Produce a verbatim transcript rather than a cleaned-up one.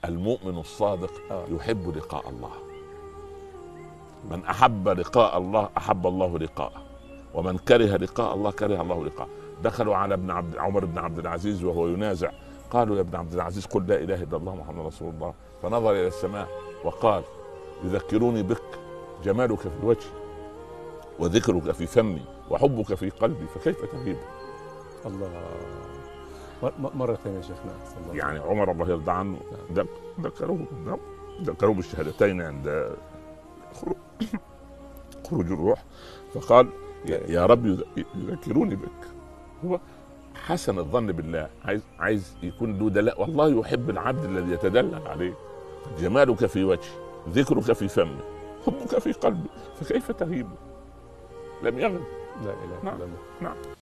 المؤمن الصادق يحب لقاء الله. من أحب لقاء الله أحب الله لقاءه، ومن كره لقاء الله كره الله لقاءه. دخلوا على ابن عبد عمر بن عبد العزيز وهو ينازع، قالوا يا ابن عبد العزيز قل لا إله إلا الله محمد رسول الله. فنظر إلى السماء وقال يذكروني بك جمالك في الوجه وذكرك في فمي وحبك في قلبي فكيف تغيب. الله. مرة ثانية يا شيخنا. يعني عمر الله يرضى عنه ذكروه ذكروه بالشهادتين عند خروج الروح، فقال يا رب يذكروني بك. هو حسن الظن بالله، عايز عايز يكون له دلاء، والله يحب العبد الذي يتدلل عليه. جمالك في وجهي، ذكرك في فمي، حبك في قلبي، فكيف تغيب؟ لم يغب. لا اله الا الله. نعم.